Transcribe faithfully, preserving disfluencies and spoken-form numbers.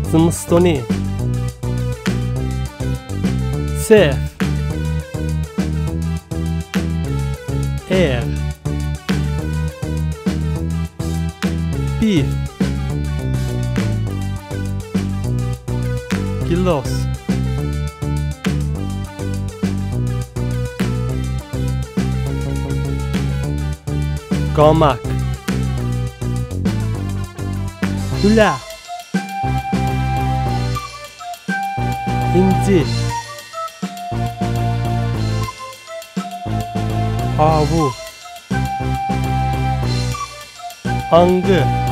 زمستونی صيف air beef gilos قامک لوله İnci Havu Angı